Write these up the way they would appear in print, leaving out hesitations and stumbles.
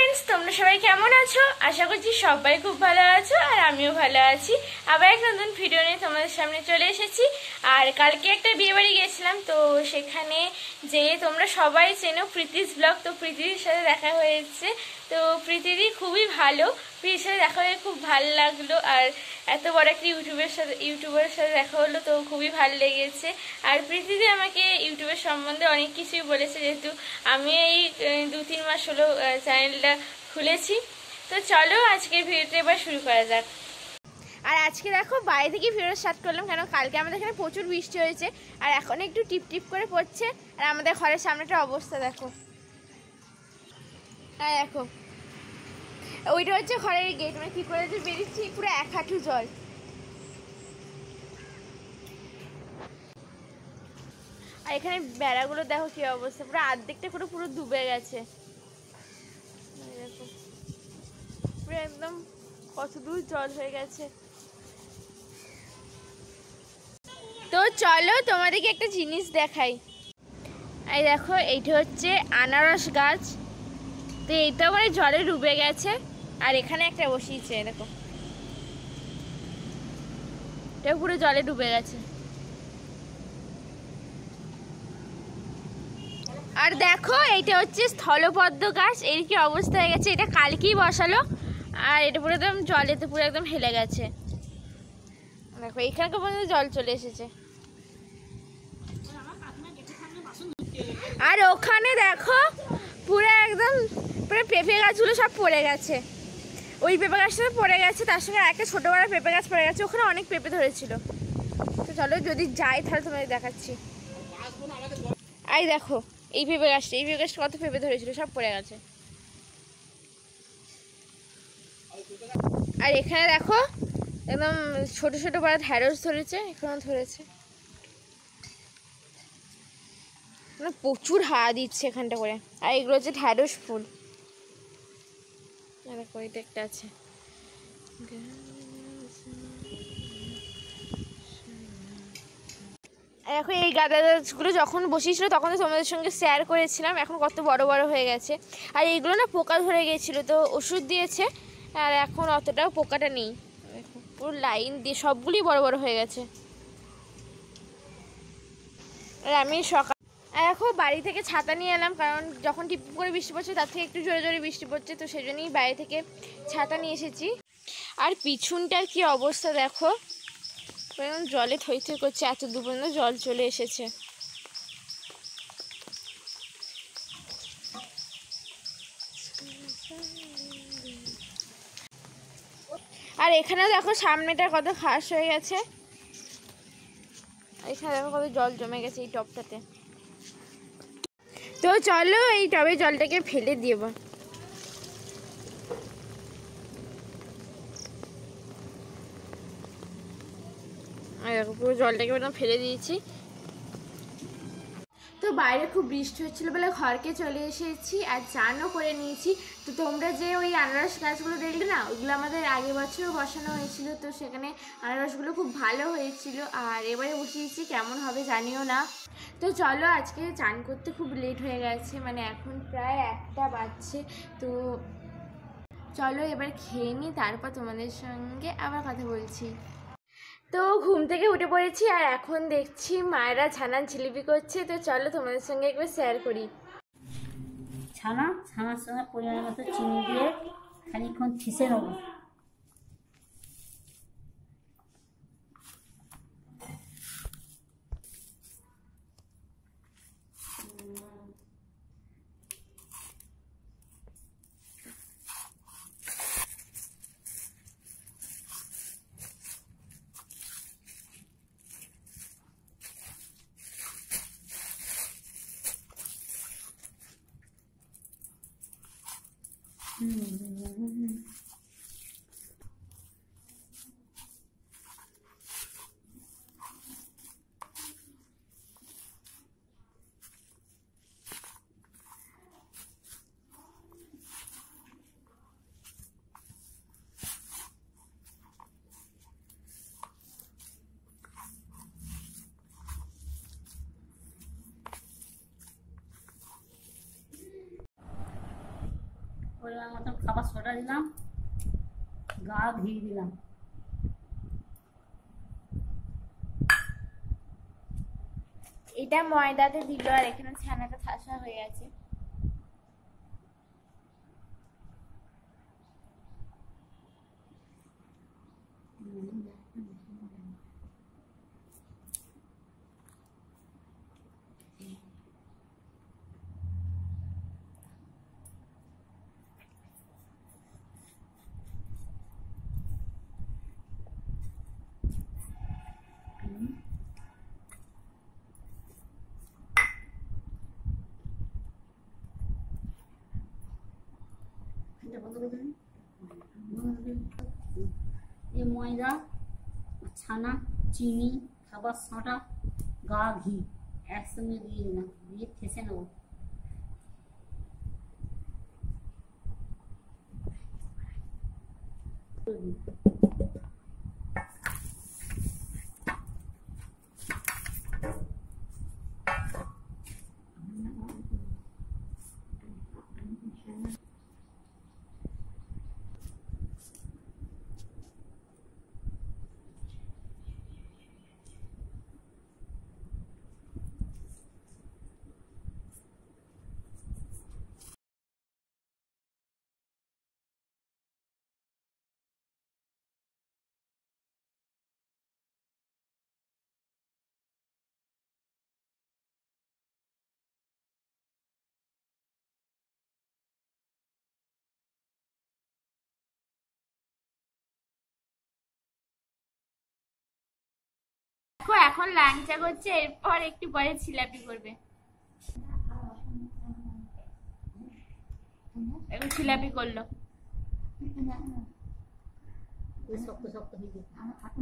Friends তোমরা সবাই কেমন আছো? আশা করছি সবাই খুব ভালো আছো আর আমিও ভালো আছি। আবার এক নতুন ভিডিও নিয়ে তোমাদের সামনে চলে এসেছি। আর কালকে একটা বিয়ে বাড়ি গেছিলাম, তো সেখানে যে তোমরা সবাই চেনো প্রীতিস ব্লগ, তো প্রীতির সাথে দেখা হয়েছে। তো প্রীতিদি খুবই ভালো, প্রীতির সাথে দেখা হয়ে খুব ভালো লাগলো। আর এত বড় একটা ইউটিউবের সাথে দেখা হলো, তো খুবই ভালো লেগেছে। আর প্রীতিদি আমাকে ইউটিউবের সম্বন্ধে অনেক কিছুই বলেছে, যেহেতু আমি এই 2-3 মাস হলো চ্যানেলটা খুলেছি। তো চলো আজকের ভিডিওটা এবার শুরু করা যাক। আর আজকে দেখো বাইরে থেকে ভিডিও স্টার্ট করলাম, কেন কালকে আমাদের এখানে প্রচুর বৃষ্টি হয়েছে আর এখন একটু টিপ টিপ করে পড়ছে। আর আমাদের ঘরের সামনেটা অবস্থা দেখো, হ্যাঁ দেখো ওইটা হচ্ছে ঘরের গেট, মানে কি করে যে বেরিয়েছি পুরো 1 হাঁটু জল। আর এখানে বেড়াগুলো দেখো কি অবস্থা, পুরো অর্ধেকটা করে পুরো ডুবে গেছে। দেখো পুরো একদম কত দূর জল হয়ে গেছে। তো চলো তোমাদেরকে একটা জিনিস দেখাই। এই দেখো এইটা হচ্ছে আনারস গাছ, তো এইটা মানে জলে ডুবে গেছে। আর এখানে একটা বসিয়েছে দেখো, এটা পুরো জলে ডুবে গেছে। আর দেখো এইটা হচ্ছে স্থলপদ্ম গাছ, এর কি অবস্থা হয়ে গেছে, এটা কালকেই বসালো আর এটা পুরো একদম জলেতে পুরো একদম হেলে গেছে। দেখো এইখানকার পর্যন্ত জল চলে এসেছে। আর ওখানে দেখো পুরো একদম পুরো পেঁপে গাছগুলো সব পড়ে গেছে, ওই পেঁপে গাছটা পড়ে গেছে, তার সঙ্গে একটা ছোটো বড় পেঁপে গাছ পড়ে গেছে, ওখানে অনেক পেঁপে ধরেছিল। তো চলো যদি যাই তাহলে তোমাদের দেখাচ্ছি। এই দেখো এই পেঁপে গাছটা কত পেঁপে ধরেছিল, সব পড়ে গেছে। আর এখানে দেখো একদম ছোট ছোট বড় ঢ্যাঁড়স ধরেছে, এখনো ধরেছে, মানে প্রচুর হাওয়া দিচ্ছে এখানটা করে। আর এগুলো হচ্ছে ঢ্যাঁড়স ফুল, দেখো এটা একটা আছে। এখন এই গাঁদা গাছগুলো যখন বসিয়েছিল তখন তো তোমাদের সঙ্গে শেয়ার করেছিলাম, এখন কত বড় বড় হয়ে গেছে। আর এইগুলো না পোকা ধরে গিয়েছিলো, তো ওষুধ দিয়েছে আর এখন অতটাও পোকাটা নেই। পুরো লাইন দিয়ে সবগুলোই বড় বড় হয়ে গেছে। আর আমি সকাল এখন বাড়ি থেকে ছাতা নিয়ে এলাম, কারণ যখন টিপ করে বৃষ্টি পড়ছে তার থেকে একটু জোরে জোরে বৃষ্টি পড়ছে, তো সেই জন্যই বাইরে থেকে ছাতা নিয়ে এসেছি। আর পিছনটার কি অবস্থা দেখো, জলে থই থই করছে, এত দূর পর্যন্ত জল চলে এসেছে। আর এখানে দেখো সামনেটা কত ঘাস হয়ে গেছে, এখানে দেখো কত জল জমে গেছে এই টবটাতে। তো চলো এই টবে জলটাকে ফেলে দিব। আর দেখো পুরো জলটাকে একদম ফেলে দিয়েছি। তো বাইরে খুব বৃষ্টি হচ্ছিলো বলে ঘরকে চলে এসেছি আর চানও করে নিয়েছি। তো তোমরা যে ওই আনারস গাছগুলো দেখলে না, ওইগুলো আমাদের আগের বছরও বসানো হয়েছিল, তো সেখানে আনারসগুলো খুব ভালো হয়েছিল। আর এবারে বসিয়েছি, কেমন হবে জানিও না। তো চলো আজকে চান করতে খুব লেট হয়ে গেছে, মানে এখন প্রায় 1টা বাজছে। তো চলো এবার খেয়ে নিই, তারপর তোমাদের সঙ্গে আবার কথা বলছি। তো ঘুম থেকে উঠে পড়েছি আর এখন দেখছি মায়েরা ছানার জিলিপি করছে, তো চলো তোমাদের সঙ্গে একবার শেয়ার করি। ছানার সঙ্গে পরিমাণ মতো চিনি দিয়ে খানিকক্ষণ ঠেসে নেবো। পরিমাণ মতন খাবার সোডা দিলাম, গা ঘি দিলাম। এটা ময়দাতে দিল আর এখানে ছানাটা ঠাসা হয়ে আছে। এই ময়দা, ছানা, চিনি, খাবার সোডা, গা ঘি একসঙ্গে দিয়ে দিলাম, দিয়ে ঠেসে নেবো। দেখো এখন লাঞ্চা করছে, এরপর একটু পরে জিলাপি করবে। এখন জিলাপি করলো। শক্ত শক্ত হয়ে গেছে।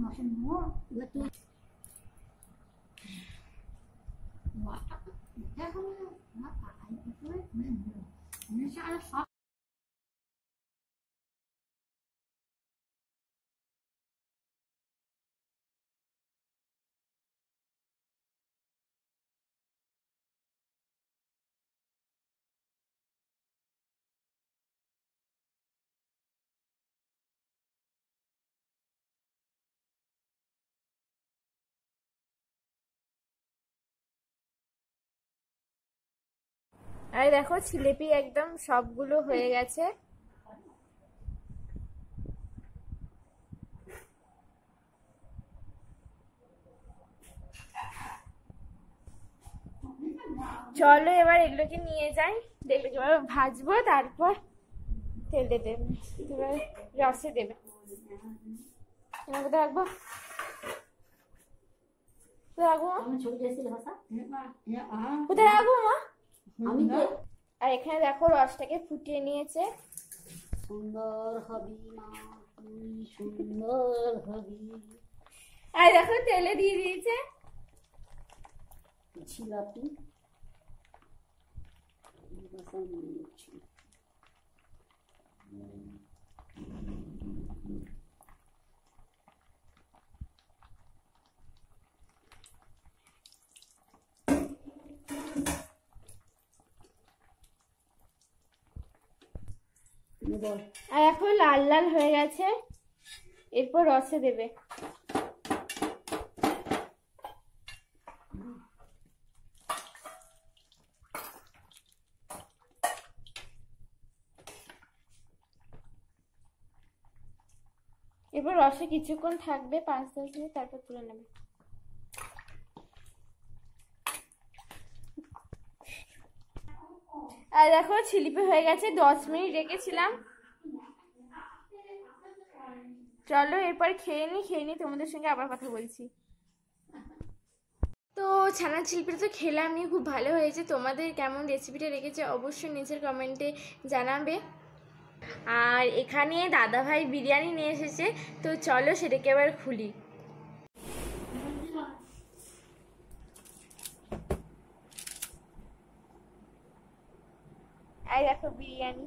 আর দেখো জিলিপি একদম সবগুলো হয়ে গেছে। চলো এবার এগুলোকে নিয়ে যাই, দেখবে এবার ভাজবো, তারপর তেলে দেবে, এবার রসে দেবে। কোথায় রাখবো, কোথায় রাখবো, কোথায় রাখবো মা? আর এখানে দেখো রসটাকে ফুটিয়ে নিয়েছে। সুন্দর হবি মা, তুই সুন্দর হবি। আর দেখো তেলে দিয়ে দিয়েছে জিলাপি। আর এখন লাল লাল হয়ে গেছে, এরপর রসে দেবে। এরপর রসে কিছুক্ষণ থাকবে, 5-10 মিনিট, তারপর তুলে নেবে। আর দেখো জিলিপি হয়ে গেছে, 10 মিনিট রেখেছিলাম। চলো এরপর খেয়ে নি তোমাদের সঙ্গে আবার কথা বলছি। তো ছানার জিলিপিটা তো খেলাম, নিয়ে খুব ভালো হয়েছে। তোমাদের কেমন রেসিপিটা রেখেছে অবশ্যই নিচের কমেন্টে জানাবে। আর এখানে দাদাভাই বিরিয়ানি নিয়ে এসেছে, তো চলো সেটাকে আবার খুলি। এই দেখো বিরিয়ানি।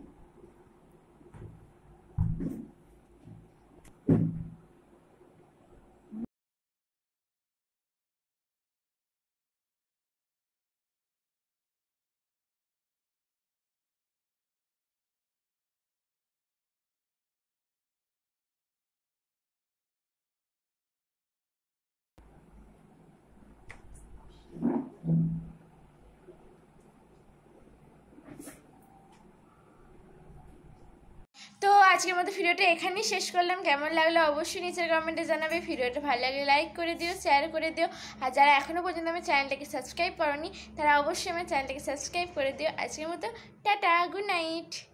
আজকের মতো ভিডিওটা এখানেই শেষ করলাম। কেমন লাগলো অবশ্যই নিচের কমেন্টে জানাবে। ভিডিওটা ভালো লাগলে লাইক করে দিও, শেয়ার করে দিও। আর যারা এখনও পর্যন্ত আমার চ্যানেলটাকে সাবস্ক্রাইব করোনি তারা অবশ্যই আমার চ্যানেলটাকে সাবস্ক্রাইব করে দিও। আজকের মতো টাটা, গুড নাইট।